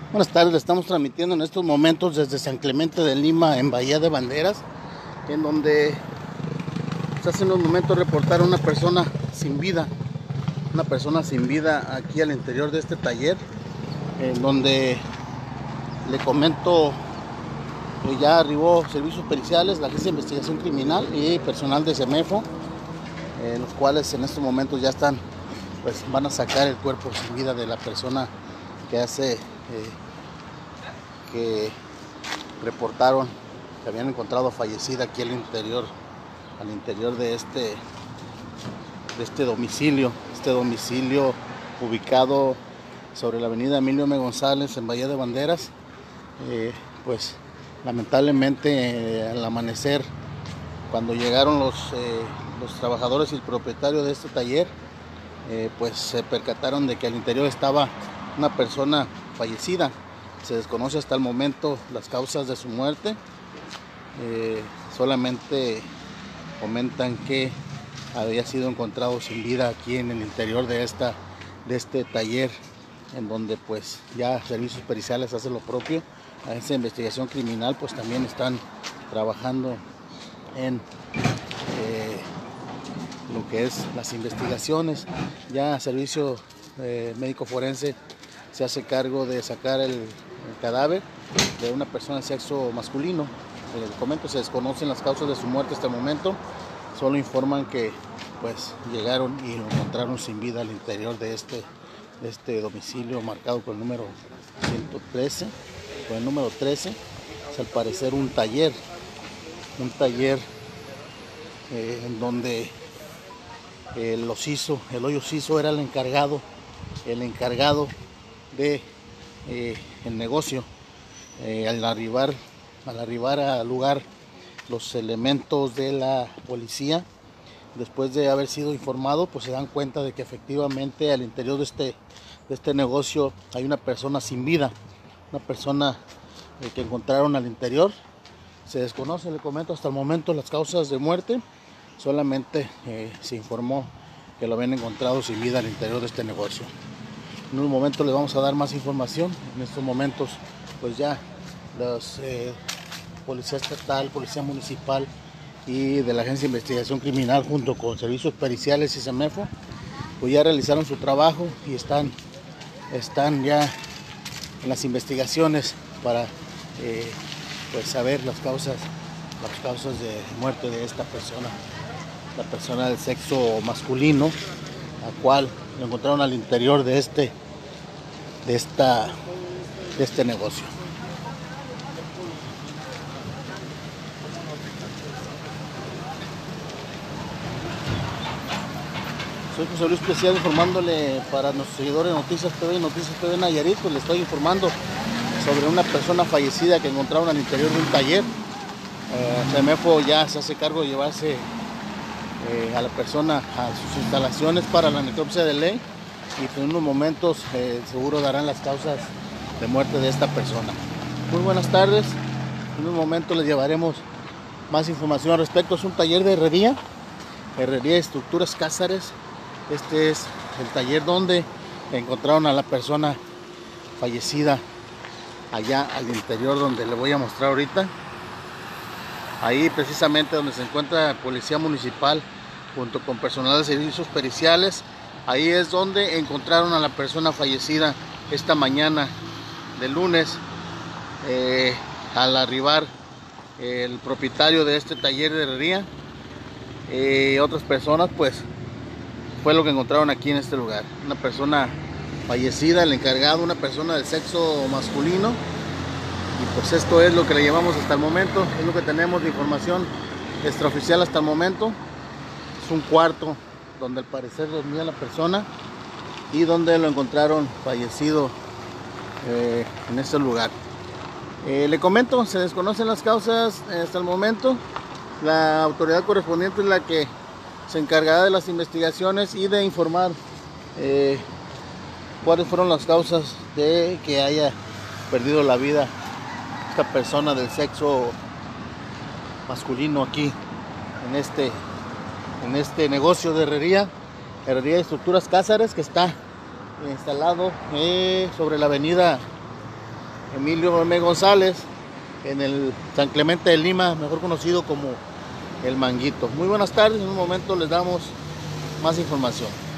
Buenas tardes, estamos transmitiendo en estos momentos desde San Clemente de Lima, en Bahía de Banderas, en donde hace unos momentos reportaron una persona sin vida, aquí al interior de este taller, en donde le comento que ya arribó servicios periciales, la Agencia de Investigación Criminal y personal de CEMEFO, los cuales en estos momentos ya están, pues van a sacar el cuerpo sin vida de la persona que reportaron que habían encontrado fallecida aquí al interior de este domicilio, ubicado sobre la avenida Emilio M. González en Bahía de Banderas. Pues lamentablemente al amanecer, cuando llegaron los trabajadores y el propietario de este taller, pues se percataron de que al interior estaba una persona fallecida. Se desconoce hasta el momento las causas de su muerte. Solamente comentan que había sido encontrado sin vida aquí en el interior de este taller, en donde pues ya servicios periciales hacen lo propio. A esa investigación criminal pues también están trabajando en lo que es las investigaciones. Ya servicio médico forense se hace cargo de sacar el cadáver de una persona de sexo masculino. Les comento, se desconocen las causas de su muerte hasta el momento. Solo informan que pues llegaron y lo encontraron sin vida al interior de este domicilio marcado con el número 113, con el número 13. Es al parecer un taller en donde el hoyo siso era el encargado de el negocio. Al arribar al lugar los elementos de la policía, después de haber sido informado, pues se dan cuenta de que efectivamente al interior de este negocio hay una persona sin vida, una persona que encontraron al interior. Se desconoce, le comento, hasta el momento las causas de muerte. Solamente se informó que lo habían encontrado sin vida al interior de este negocio. En un momento les vamos a dar más información. En estos momentos pues ya los policía estatal, policía municipal y de la Agencia de Investigación Criminal, junto con servicios periciales y CEMEFO, pues ya realizaron su trabajo y están ya en las investigaciones para pues saber las causas de muerte de esta persona, la persona del sexo masculino, la cual lo encontraron al interior de este negocio. Soy José Luis Especial, informándole para nuestros seguidores de Noticias TV y Noticias TV Nayarit. Pues le estoy informando sobre una persona fallecida que encontraron al interior de un taller. CEMEFO ya se hace cargo de llevarse a la persona a sus instalaciones para la necropsia de ley, y en unos momentos seguro darán las causas de muerte de esta persona. Muy buenas tardes. En un momento les llevaremos más información al respecto. Es un taller de herrería y estructuras Cázares. Este es el taller donde encontraron a la persona fallecida, allá al interior, donde le voy a mostrar ahorita. Ahí precisamente donde se encuentra la policía municipal junto con personal de servicios periciales. Ahí es donde encontraron a la persona fallecida esta mañana del lunes. Al arribar el propietario de este taller de herrería y otras personas, pues fue lo que encontraron aquí en este lugar. Una persona fallecida, el encargado, una persona del sexo masculino. Y pues esto es lo que le llevamos hasta el momento, es lo que tenemos de información extraoficial hasta el momento. Es un cuarto donde al parecer dormía la persona y donde lo encontraron fallecido en este lugar. Le comento, se desconocen las causas hasta el momento. La autoridad correspondiente es la que se encargará de las investigaciones y de informar cuáles fueron las causas de que haya perdido la vida esta persona del sexo masculino aquí en este negocio de herrería y estructuras Cázares, que está instalado sobre la avenida Emilio M. González, en el San Clemente de Lima, mejor conocido como El Manguito. Muy buenas tardes, en un momento les damos más información.